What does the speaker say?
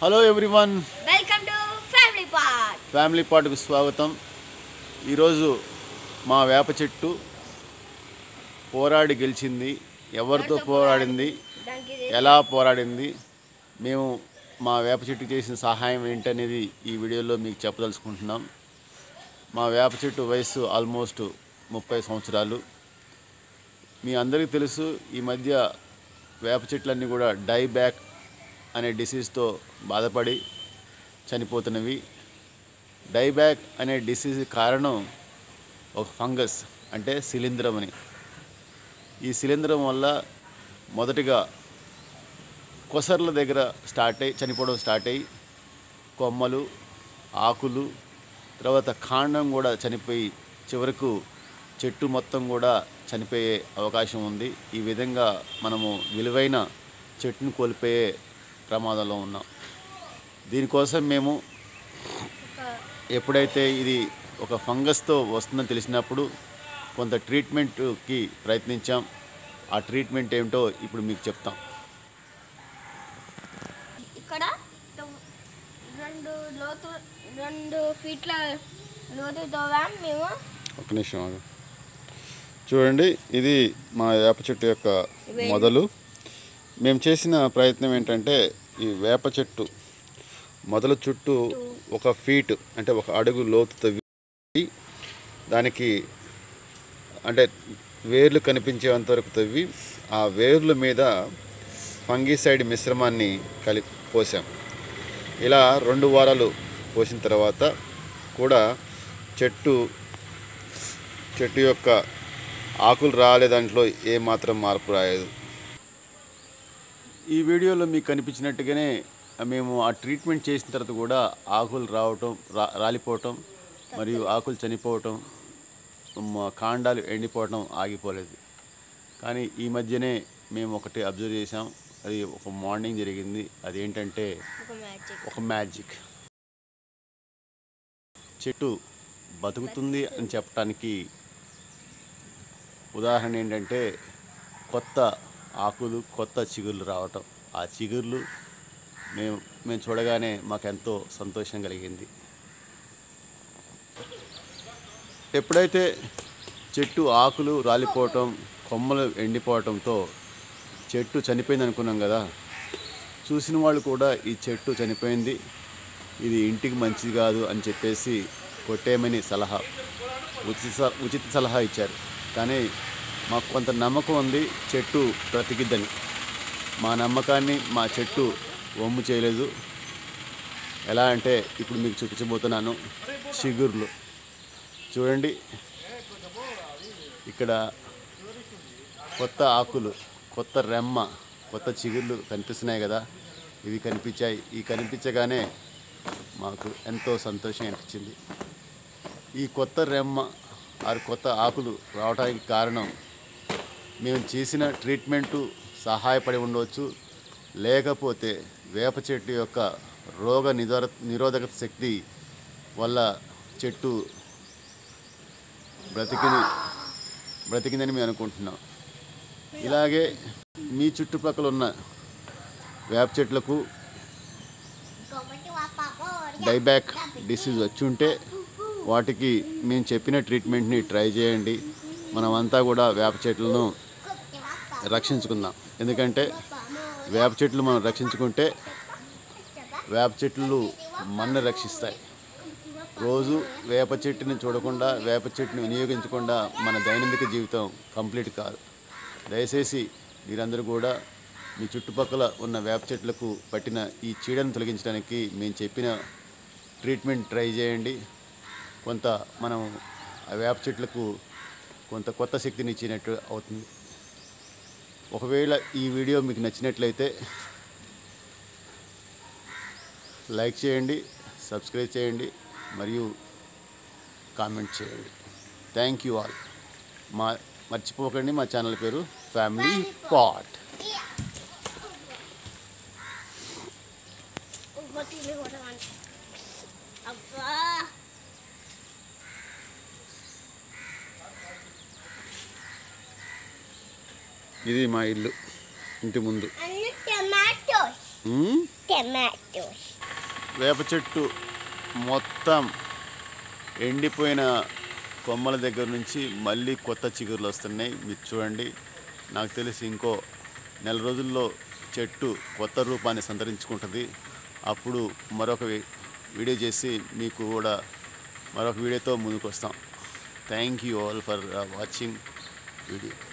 Hello everyone, welcome to family part. Family పార్ట్కు స్వాగతం. ఈరోజు మా వేప చెట్టు పోరాడి గెలిచింది. ఎవరితో పోరాడింది, ఎలా పోరాడింది, మేము మా వేప చెట్టుకు చేసిన సహాయం ఏంటనేది ఈ వీడియోలో మీకు చెప్పదలుచుకుంటున్నాం. మా వేప చెట్టు వయసు ఆల్మోస్ట్ 30 సంవత్సరాలు. మీ అందరికీ తెలుసు, ఈ మధ్య వేప చెట్లన్నీ కూడా డైబ్యాక్ అనే డిసీజ్తో బాధపడి చనిపోతున్నవి. డైబ్యాక్ అనే డిసీజ్ కారణం ఒక ఫంగస్, అంటే శిలీంధ్రం అని. ఈ శిలీంధ్రం వల్ల మొదటిగా కొసర్ల దగ్గర చనిపోవడం స్టార్ట్ అయ్యి కొమ్మలు, ఆకులు, తర్వాత కాండం కూడా చనిపోయి చివరకు చెట్టు మొత్తం కూడా చనిపోయే అవకాశం ఉంది. ఈ విధంగా మనము విలువైన చెట్టును కోల్పోయే ప్రమాదంలో ఉన్నాం. దీనికోసం మేము ఎప్పుడైతే ఇది ఒక ఫంగస్తో వస్తుందని తెలిసినప్పుడు కొంత ట్రీట్మెంట్కి ప్రయత్నించాం. ఆ ట్రీట్మెంట్ ఏమిటో ఇప్పుడు మీకు చెప్తాం. ఇక్కడ 2 ఫీట్ల లోతు తవ్వాం మేము. ఒక నిమిషం చూడండి, ఇది మా వేప చెట్టు యొక్క మొదలు. మేము చేసిన ప్రయత్నం ఏంటంటే, ఈ వేప చెట్టు మొదలు చుట్టూ 1 ఫీట్, అంటే 1 అడుగు లోతు తవ్వి దానికి అంటే వేర్లు కనిపించేంత వరకు తవ్వి ఆ వేర్ల మీద ఫంగిసైడ్ మిశ్రమాన్ని పోసాం. ఇలా 2 వారాలు పోసిన తర్వాత కూడా చెట్టు యొక్క ఆకులు రాలే, దాంట్లో ఏమాత్రం మార్పు రాలేదు. ఈ వీడియోలో మీకు కనిపించినట్టుగానే మేము ఆ ట్రీట్మెంట్ చేసిన తర్వాత కూడా ఆకులు రాలిపోవటం మరియు ఆకులు చనిపోవటం, కాండాలు ఎండిపోవటం ఆగిపోలేదు. కానీ ఈ మధ్యనే మేము ఒకటి అబ్జర్వ్ చేసాం. అది ఒక మార్నింగ్ జరిగింది. అదేంటంటే ఒక మ్యాజిక్. చెట్టు బతుకుతుంది అని చెప్పడానికి ఉదాహరణ ఏంటంటే, కొత్త ఆకులు, కొత్త చిగుర్లు రావటం. ఆ చిగుర్లు మేము చూడగానే మాకెంతో సంతోషం కలిగింది. ఎప్పుడైతే చెట్టు ఆకులు రాలిపోవటం, కొమ్మలు ఎండిపోవటంతో చెట్టు చనిపోయింది అనుకున్నాం కదా, చూసిన వాళ్ళు కూడా ఈ చెట్టు చనిపోయింది, ఇది ఇంటికి మంచిది కాదు అని చెప్పేసి కొట్టేయమని ఉచిత సలహా ఇచ్చారు. కానీ మాకు కొంత నమ్మకం ఉంది, చెట్టు బ్రతికిద్దని. మా నమ్మకాన్ని మా చెట్టు వమ్ము చేయలేదు. ఎలా అంటే ఇప్పుడు మీకు చూపించబోతున్నాను. చిగుర్లు చూడండి, ఇక్కడ కొత్త ఆకులు, కొత్త రెమ్మ, కొత్త చిగుర్లు కనిపిస్తున్నాయి కదా. ఇవి కనిపించాయి. ఈ కనిపించగానే మాకు ఎంతో సంతోషం అనిపించింది. ఈ కొత్త రెమ్మ కొత్త ఆకులు రావడానికి కారణం మేము చేసిన ట్రీట్మెంటు సహాయపడి ఉండవచ్చు, లేకపోతే వేప చెట్టు యొక్క రోగ నిరోధక శక్తి వల్ల చెట్టు బ్రతికిందని మేము అనుకుంటున్నాం. ఇలాగే మీ చుట్టుపక్కల ఉన్న వేప చెట్లకు డైబ్యాక్ డిసీజ్ వచ్చి ఉంటే వాటికి మేము చెప్పిన ట్రీట్మెంట్ని ట్రై చేయండి. మనమంతా కూడా వేప చెట్లను రక్షించుకుందాం. ఎందుకంటే వేప చెట్లు మనం రక్షించుకుంటే వేప చెట్లు మనల్ని రక్షిస్తాయి. రోజు వేప చెట్టుని చూడకుండా, వేప చెట్టుని వినియోగించకుండా మన దైనందిక జీవితం కంప్లీట్ కాదు. దయచేసి మీరందరూ కూడా మీ చుట్టుపక్కల ఉన్న వేప చెట్లకు పట్టిన ఈ చీడను తొలగించడానికి మేము చెప్పిన ట్రీట్మెంట్ ట్రై చేయండి. కొంత మనం ఆ వేప చెట్లకు కొంత కొత్త శక్తిని ఇచ్చినట్టు అవుతుంది. ఒకవేళ ఈ వీడియో మీకు నచ్చినట్లయితే లైక్ చేయండి, సబ్స్క్రైబ్ చేయండి మరియు కామెంట్ చేయండి. Thank you all. మర్చిపోకండి, మా ఛానల్ పేరు ఫ్యామిలీ పార్ట్. ఇది మా ఇల్లు, ఇంటి ముందు. Tomatoes tomatoes. వేప చెట్టు మొత్తం ఎండిపోయిన కొమ్మల దగ్గర నుంచి మళ్ళీ కొత్త చిగురులు వస్తున్నాయి. మీరు చూడండి, నాకు తెలిసి ఇంకో నెల రోజుల్లో చెట్టు కొత్త రూపాన్ని సంతరించుకుంటుంది. అప్పుడు మరొక వీడియో చేసి మీకు కూడా మరొక వీడియోతో ముందుకు వస్తాం. Thank you all for watching video.